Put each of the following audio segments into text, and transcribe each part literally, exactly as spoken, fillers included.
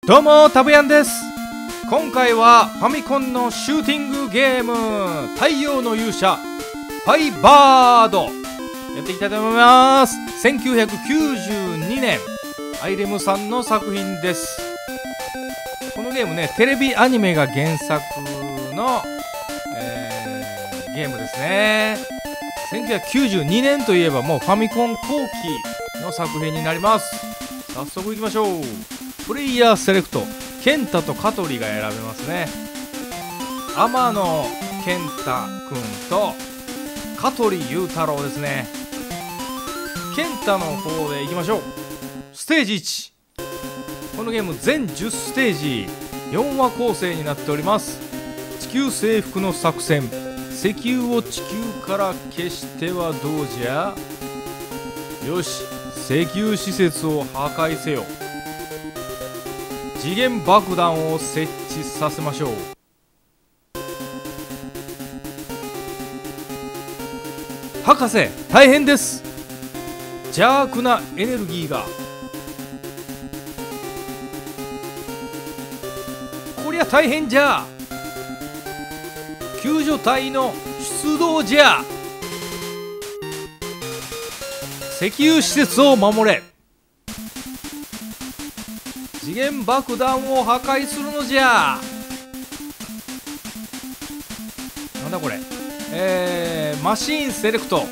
どうもたぶやんです。今回はファミコンのシューティングゲーム太陽の勇者ファイバードやっていきたいと思います。せんきゅうひゃくきゅうじゅうにねんアイレムさんの作品です。このゲームね、テレビアニメが原作の、えー、ゲームですね。せんきゅうひゃくきゅうじゅうにねんといえばもうファミコン後期の作品になります。早速いきましょう。プレイヤーセレクト、ケンタと香取が選べますね。天野健太くんと香取雄太郎ですね。ケンタの方でいきましょう。ステージいち、このゲーム全じゅっステージよんわ構成になっております。地球征服の作戦、石油を地球から消してはどうじゃ。よし、石油施設を破壊せよ。次元爆弾を設置させましょう。博士大変です。邪悪なエネルギーが。こりゃ大変じゃ。救助隊の出動じゃ。石油施設を守れ。次元爆弾を破壊するのじゃ。なんだこれ。えー、マシーンセレクト。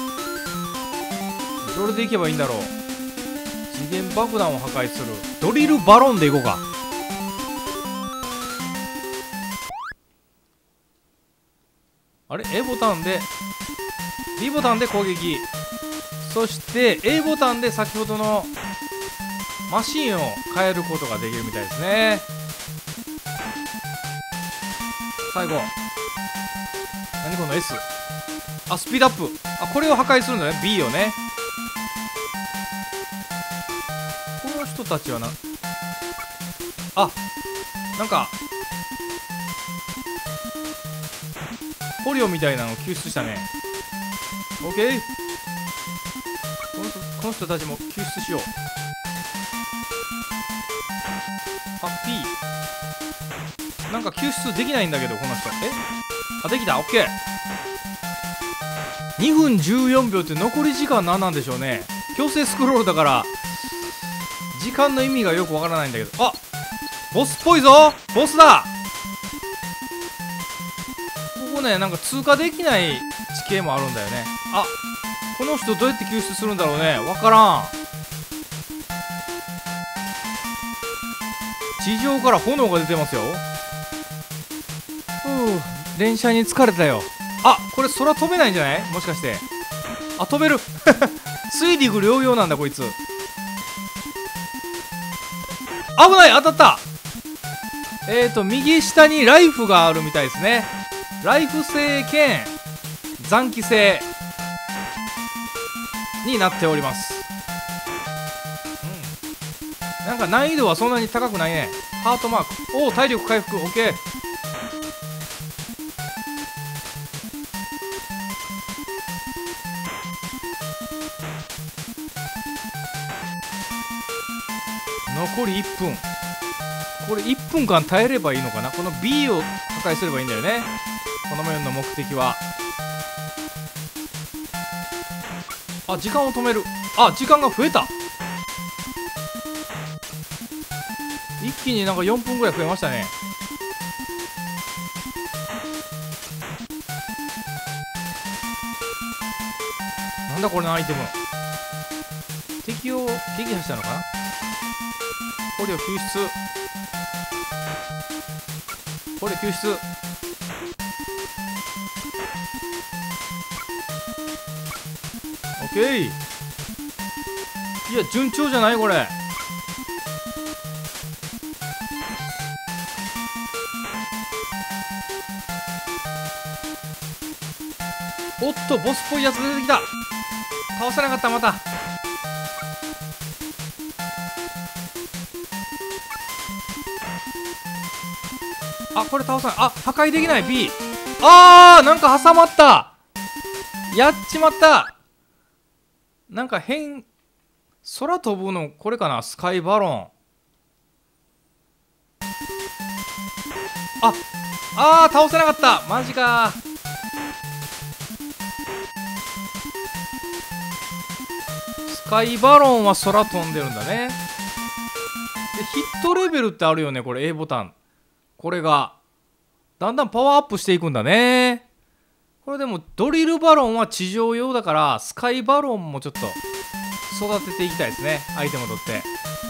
どれでいけばいいんだろう。次元爆弾を破壊する。ドリルバロンでいこうか。あれ A ボタンで B ボタンで攻撃、そして A ボタンで先ほどのマシンを変えることができるみたいですね。最後何この S、 あ、スピードアップ。あ、これを破壊するんだね。 B をね。この人たちはな、あ、なんか捕虜みたいなのを救出したね。 OK、 この人、この人たちも救出しよう。あ、P なんか救出できないんだけど、この人。え、あ、できた。 OK。 にふんじゅうよんびょうって残り時間何なんでしょうね。強制スクロールだから時間の意味がよくわからないんだけど。あ、ボスっぽいぞ。ボスだ。ここね、なんか通過できない地形もあるんだよね。あ、この人どうやって救出するんだろうね。わからん。地上から炎が出てますよ。ふう、連射に疲れたよ。あ、これ空飛べないんじゃない、もしかして。あ、飛べる水陸両用なんだこいつ。危ない、当たった。えーと右下にライフがあるみたいですね。ライフ性兼残機性になっております。うん、なんか難易度はそんなに高くないね。ハートマーク。おお、体力回復 OK。 残りいっぷん。これいっぷんかん耐えればいいのかな。この B を破壊すればいいんだよね。この面の目的は。あ、時間を止める。あ、時間が増えた。一気になんかよんぷんぐらい増えましたね。なんだこれのアイテム。敵を撃破したのかな。捕虜救出。捕虜救出。オッケー。いや、順調じゃないこれ。おっと、ボスっぽいやつが出てきた。倒せなかった。またあ、これ倒さない。あ、破壊できない。 B。 あー、なんか挟まった。やっちまった。なんか変、空飛ぶのこれかな。スカイバロン。 ああー、倒せなかった。マジか。スカイバロンは空飛んでるんだね。でヒットレベルってあるよね、これ A ボタン。これがだんだんパワーアップしていくんだね。これでもドリルバロンは地上用だから、スカイバロンもちょっと育てていきたいですね、アイテムを取って。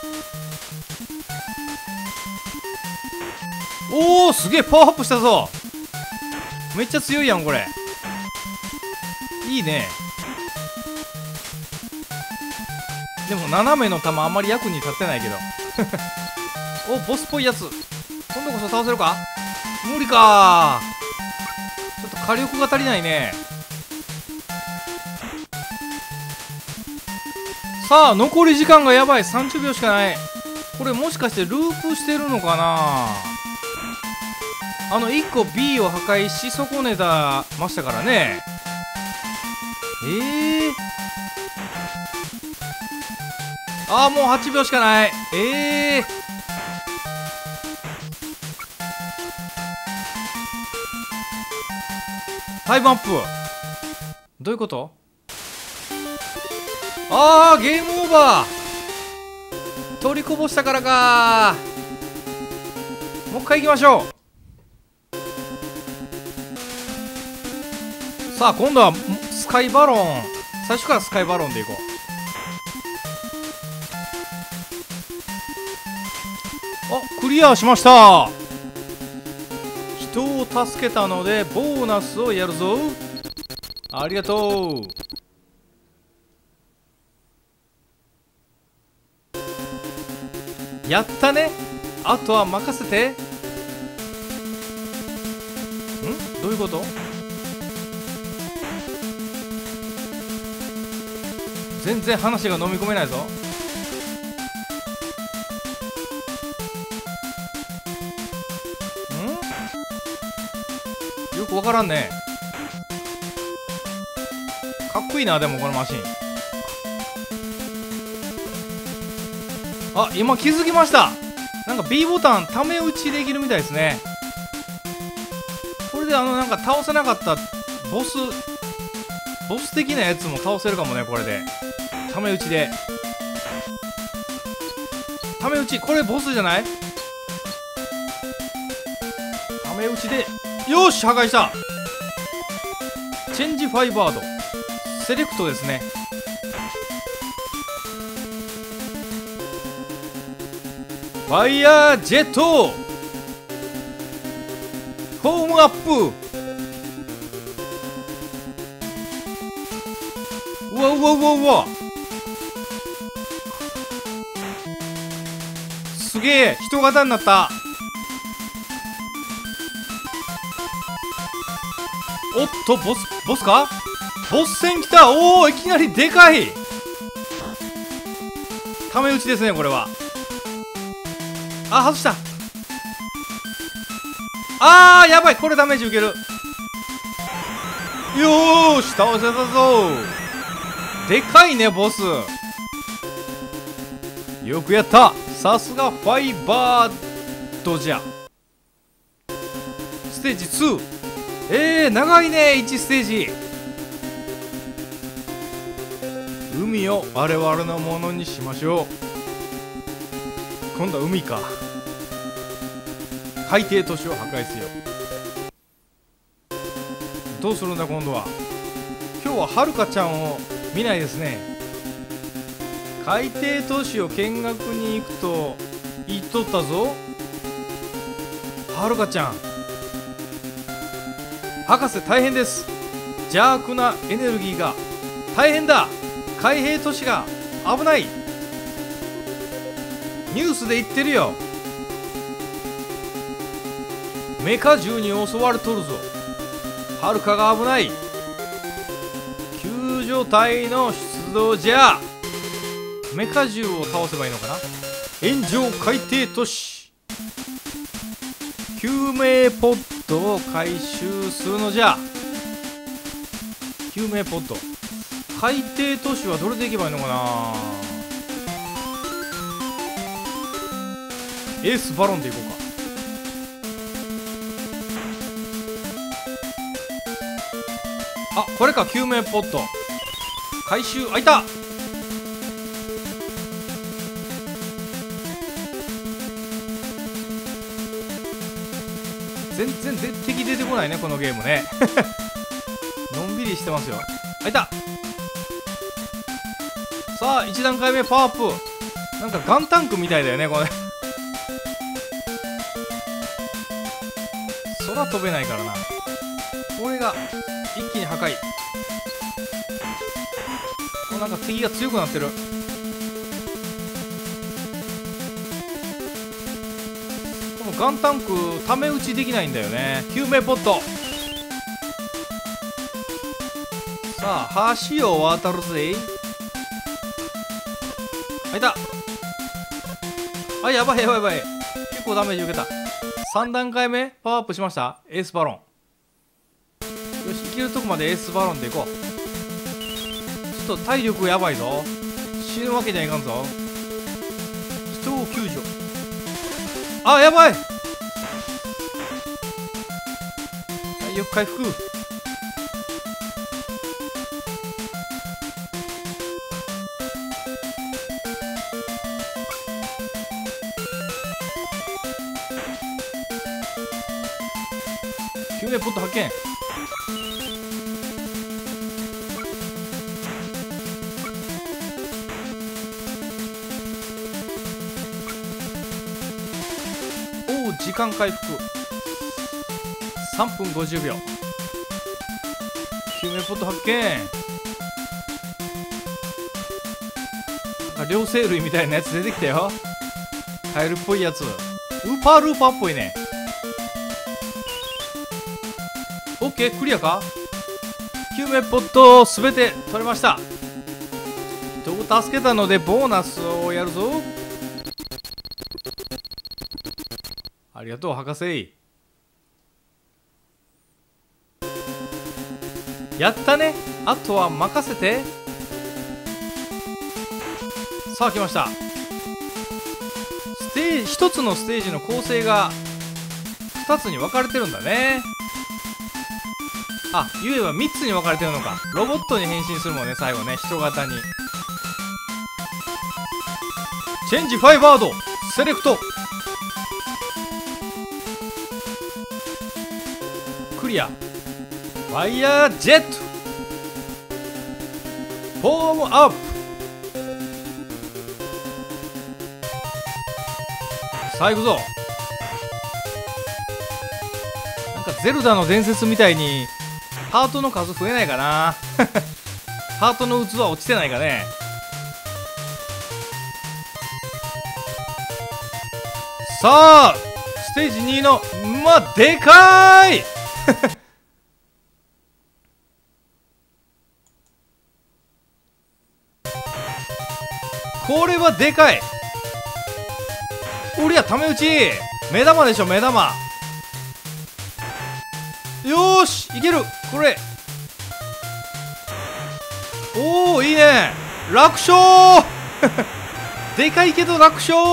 おお、すげえパワーアップしたぞ。めっちゃ強いやんこれ。いいね。でも斜めの球あんまり役に立ってないけどお、ボスっぽいやつ。今度こそ倒せるか。無理か。ちょっと火力が足りないね。さあ残り時間がやばい。さんじゅうびょうしかない。これもしかしてループしてるのかな。あのいっこ B を破壊し損ねたましたからね。えー、ああもうはちびょうしかない。ええー、タイムアップ。どういうこと。ああゲームオーバー。取りこぼしたからか。もう一回行きましょう。さあ今度はスカイバロン。最初からスカイバロンでいこう。あ、クリアしました。人を助けたのでボーナスをやるぞ。ありがとう。やったね。あとは任せて。ん、どういうこと。全然話が飲み込めないぞ。ん、よくわからんね。かっこいいな。でもこのマシン。あ、今気づきました。なんか B ボタンため打ちできるみたいですね。これであのなんか倒せなかったボスボス的なやつも倒せるかもね。これでため打ちで。ため打ち、これボスじゃない。ため打ちで、よし破壊した。チェンジファイバードセレクトですね。ファイヤージェットフォームアップ。うわうわうわうわ、すげえ人型になった。おっとボスボスか。ボス戦来た。おおいきなりでかい。ため打ちですねこれは。あ、外した。あーやばい、これダメージ受ける。よーし倒せたぞ。でかいねボス。よくやった。さすがファイバードじゃ。ステージツー。えー、長いね。いちステージ。海を我々のものにしましょう。今度は海か。海底都市を破壊せよ。どうするんだ今度は。今日ははるかちゃんを見ないですね。海底都市を見学に行くと言っとったぞ。はるかちゃん。博士大変です。邪悪なエネルギーが大変だ。海底都市が危ない。ニュースで言ってるよ。メカ銃に襲われとるぞ。はるかが危ない。救助隊の出動じゃ。メカ銃を倒せばいいのかな。炎上海底都市。救命ポッドを回収するのじゃ。救命ポッド。海底都市はどれで行けばいいのかな。エースバロンで行こうか。 あ、これか。救命ポット回収。あ、いた。全然で敵出てこないねこのゲームね。のんびりしてますよ。あ、いた。さあいち段階目パワーアップ。なんかガンタンクみたいだよねこれ。空飛べないからな。これが一気に破壊。こうなんか敵が強くなってる。このガンタンクため打ちできないんだよね。救命ポット。さあ橋を渡るぜ。あ、いた。あ、やばいやばいやばい。結構ダメージ受けた。さん段階目パワーアップしました。エースバロン。よし、行けるとこまでエースバロンで行こう。ちょっと体力やばいぞ。死ぬわけにはいかんぞ。人を救助。あ、やばい。体力回復。救命ポット発見。おお、時間回復さんぷんごじゅうびょう。救命ポット発見。なんか両生類みたいなやつ出てきたよ。カエルっぽいやつ。ウーパールーパーっぽいね。オッケー、クリアか。救命ポットすべて取れました。人を助けたのでボーナスをやるぞ。ありがとう博士。やったね。あとは任せて。さあ来ました。ステージひとつのステージの構成がふたつに分かれてるんだね。あ、ゆえはみっつに分かれてるのか。ロボットに変身するもんね、最後ね、人型に。チェンジファイバードセレクト。クリア。ファイヤージェット。フォームアップ。さあ行くぞ。なんかゼルダの伝説みたいにハートの数増えないかな。ハートの器落ちてないかね。さあステージにのまあでかーい。これはでかい。おりゃため打ち。目玉でしょ目玉。よーしいける。これおおいいね。楽勝。でかいけど楽勝。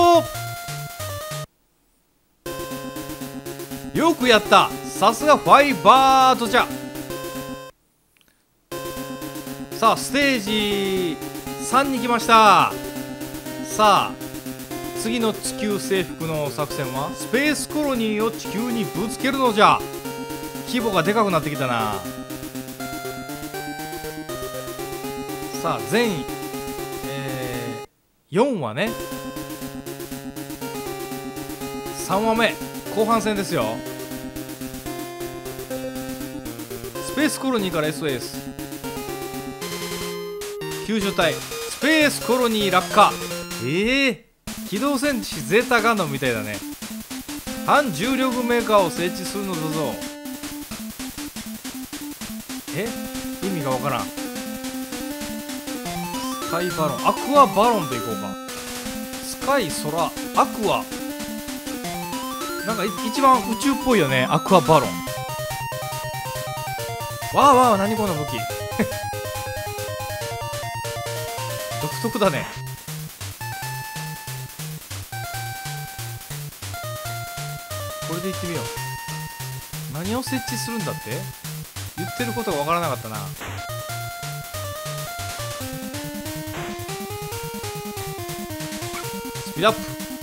よくやった。さすがファイバードじゃ。さあステージさんに来ました。さあ次の地球征服の作戦はスペースコロニーを地球にぶつけるのじゃ。規模がでかくなってきたな。さあ全、えー、よんわね。さんわめ後半戦ですよ。スペースコロニーから エスオーエス 救助隊。スペースコロニー落下。ええー、機動戦士ゼータガンダムみたいだね。反重力メーカーを設置するのだぞ。え意味がわからん。スカイバロン、アクアバロンでいこうか。スカイ、空、アクア。なんか一番宇宙っぽいよね、アクアバロン。わあわあ、何この武器。独特だね。これでいってみよう。何を設置するんだって。 言ってることがわからなかったな。スピードアップ。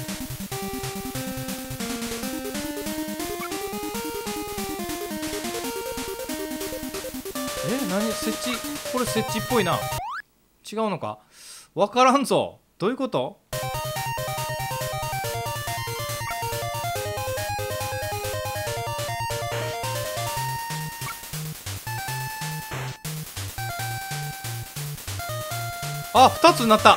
え、何設置、これ設置っぽいな。違うのかわからんぞ。どういうこと？あ、ふたつになった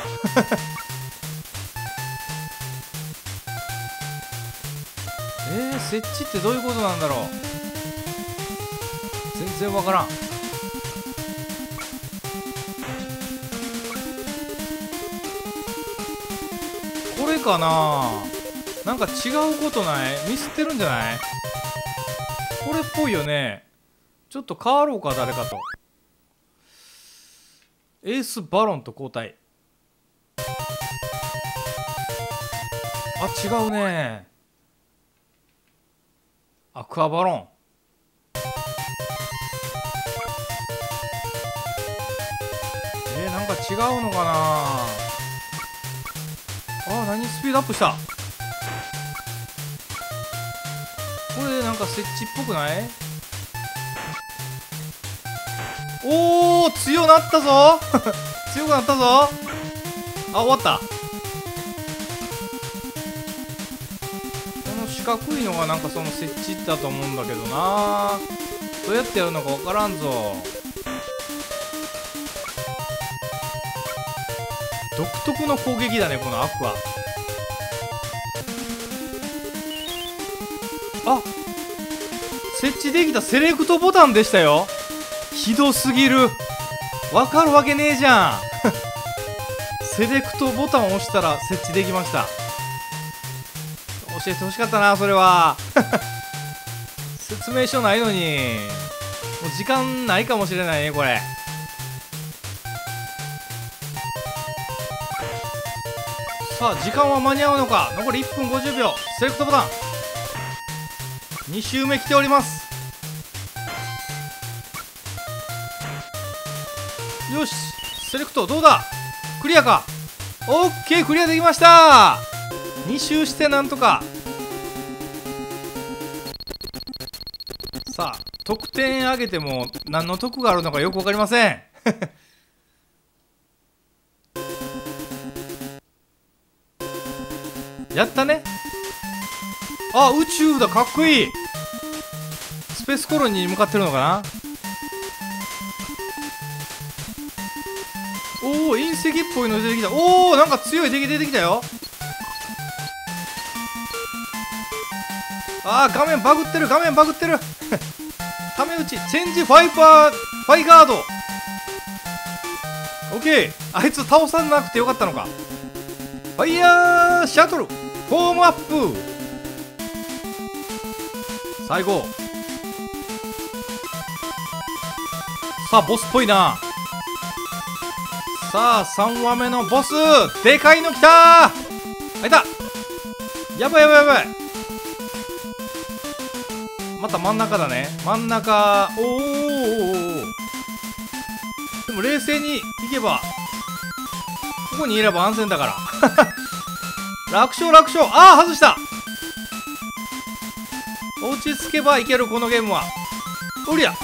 えー、設置ってどういうことなんだろう。全然わからん。これかな。なんか違うことない？ミスってるんじゃない？これっぽいよね。ちょっと変わろうか、誰かと。エースバロンと交代。あ、違うね。アクアバロン。えー、なんか違うのかな。あ、何スピードアップした。これなんか設置っぽくない？おお、強なったぞ強くなったぞ。あ、終わった。この四角いのがなんかその設置だと思うんだけどな。どうやってやるのかわからんぞ。独特の攻撃だね、このアクア。あ、設置できたセレクトボタンでしたよ。ひどすぎる。わかるわけねえじゃんセレクトボタンを押したら設置できました。教えてほしかったな、それは説明書ないのに。もう時間ないかもしれないね、これ。さあ、時間は間に合うのか。残りいっぷんごじゅうびょう。セレクトボタンに周目来ております。よし、セレクトどうだ。クリアか。オッケー、クリアできました。に周してなんとか。さあ、得点上げても何の得があるのかよく分かりませんやったね。あ、宇宙だ。かっこいい。スペースコロニーに向かってるのかな。おお、隕石っぽいの出てきた。おお、なんか強い敵出てきたよ。あー、画面バグってる、画面バグってるため打ち、チェンジファイパーファイガード。オッケー、あいつ倒さなくてよかったのか。ファイヤーシャトルフォームアップ。最後。さあ、ボスっぽいな。さあ、さんわめのボス。でかいの来たー。あ、いた。やばいやばいやばい。また真ん中だね。真ん中。おーおーおー。でも冷静にいけば、ここにいれば安全だから楽勝楽勝。ああ、外した。落ち着けばいける、このゲームは。おりゃ、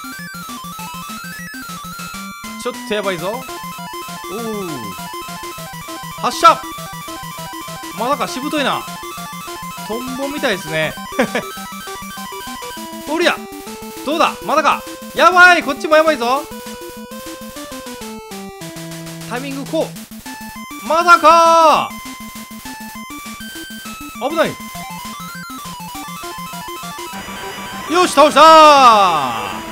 ちょっとやばいぞ。おお、発射。まだか、しぶといな。トンボみたいですねおりゃ、どうだ、まだか。やばい、こっちもやばいぞ。タイミングこう。まだかー。危ない。よし、倒したー。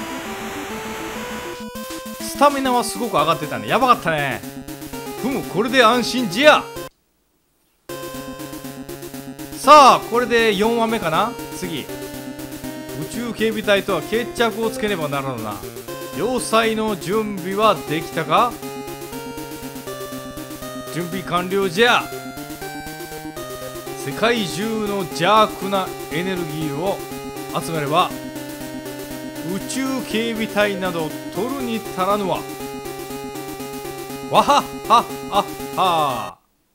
スタミナはすごく上がってたね。やばかったね。ふむ、これで安心じゃ。さあ、これでよんわめかな。次、宇宙警備隊とは決着をつけねばならぬな。要塞の準備はできたか。準備完了じゃ。世界中の邪悪なエネルギーを集めれば宇宇宙警備隊など取るに足らぬわ。わはっはっはっは。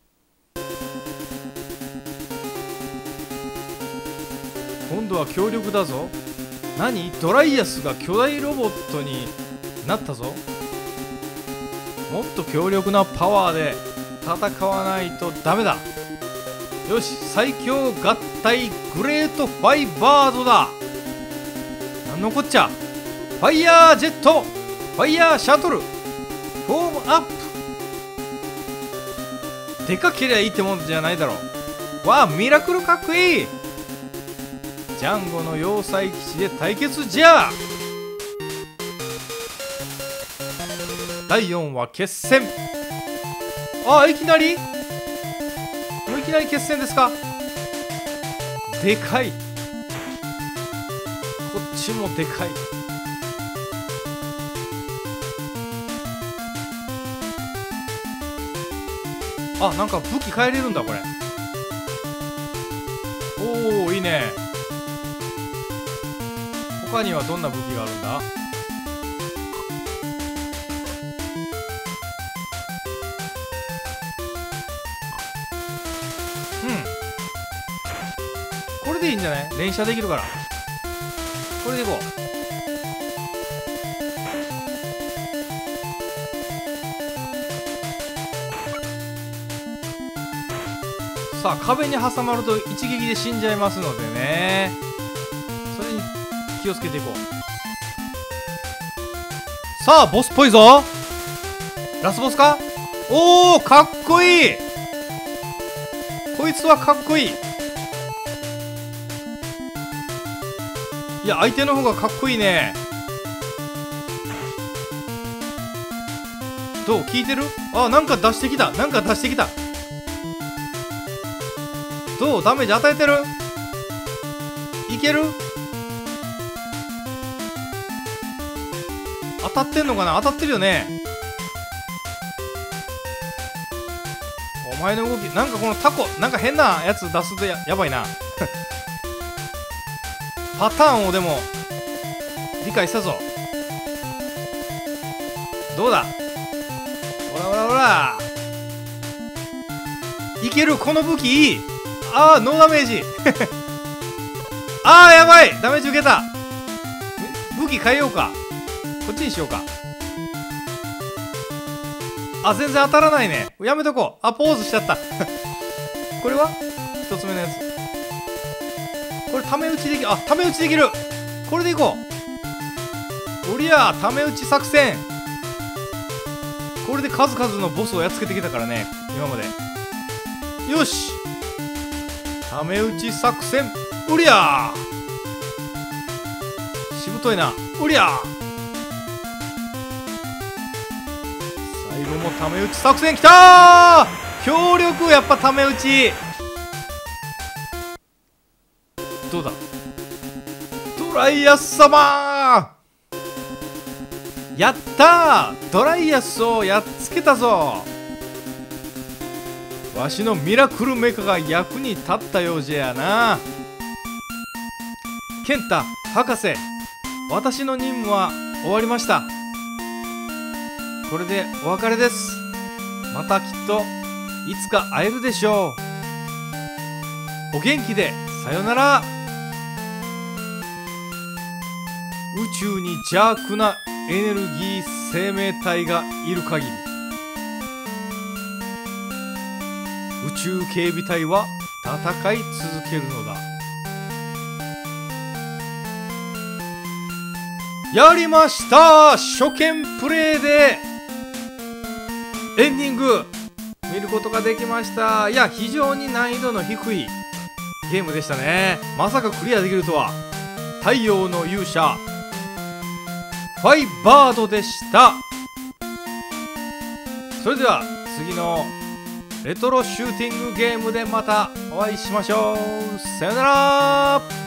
今度は強力だぞ。何？ドライアスが巨大ロボットになったぞ。もっと強力なパワーで戦わないとダメだ。よし、最強合体グレートファイバードだ。なんのこっちゃ。ファイヤージェット、ファイヤーシャトル、フォームアップ。でかけりゃいいってもんじゃないだろう。わあ、ミラクルかっこいい。ジャンゴの要塞基地で対決じゃ。だいよん話決戦。あ、いきなりもういきなり決戦ですか。でかい。こっちもでかい。あ、なんか武器変えれるんだこれ。おお、いいね。他にはどんな武器があるんだ。うん、これでいいんじゃない。連射できるからこれでいこう。さあ、壁に挟まると一撃で死んじゃいますのでね、それに気をつけていこう。さあ、ボスっぽいぞ。ラスボスか。おお、かっこいい。こいつはかっこいい。いや、相手の方がかっこいいね。どう、聞いてる。あ、なんか出してきた。なんか出してきた。どう、ダメージ与えてる。いける。当たってんのかな。当たってるよね。お前の動き、なんかこのタコ、なんか変なやつ出すと や, やばいなパターンをでも理解したぞ。どうだ。ほらほらほら、いける。この武器いい。ああ、ノーダメージああ、やばい、ダメージ受けた。武器変えようか。こっちにしようか。あ、全然当たらないね。やめとこう。あ、ポーズしちゃったこれは一つ目のやつ。これため打ちできる。あ、ため打ちできる。これでいこう。おりゃー、ため打ち作戦。これで数々のボスをやっつけてきたからね、今まで。よし、ため打ち作戦。おりゃー、しぶといな。おりゃー、最後もため打ち作戦。きたー、強力。やっぱため打ち。どうだ。ドライアス様、やったー、ドライアスをやっつけたぞ。わしのミラクルメカが役に立ったようじゃな。ケンタ博士、私の任務は終わりました。これでお別れです。またきっといつか会えるでしょう。お元気で、さよなら。宇宙に邪悪なエネルギー生命体がいる限り、宇宙警備隊は戦い続けるのだ。やりました。初見プレイでエンディング見ることができました。いや、非常に難易度の低いゲームでしたね。まさかクリアできるとは。太陽の勇者ファイバードでした。それでは次のレトロシューティングゲームでまたお会いしましょう。さよなら。